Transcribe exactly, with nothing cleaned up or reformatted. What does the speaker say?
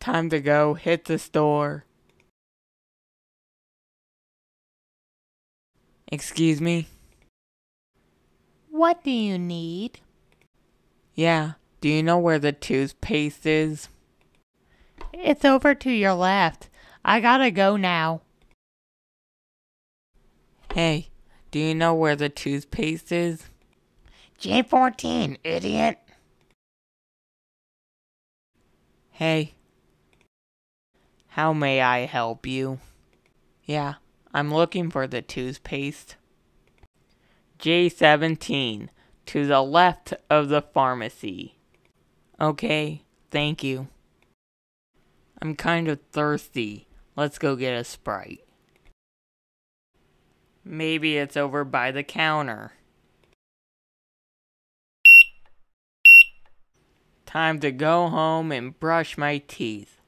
Time to go hit the store. Excuse me? What do you need? Yeah, do you know where the toothpaste is? It's over to your left. I gotta go now. Hey, do you know where the toothpaste is? J fourteen, idiot. Hey, how may I help you? Yeah, I'm looking for the toothpaste. J seventeen, to the left of the pharmacy. Okay, thank you. I'm kind of thirsty. Let's go get a Sprite. Maybe it's over by the counter. Time to go home and brush my teeth.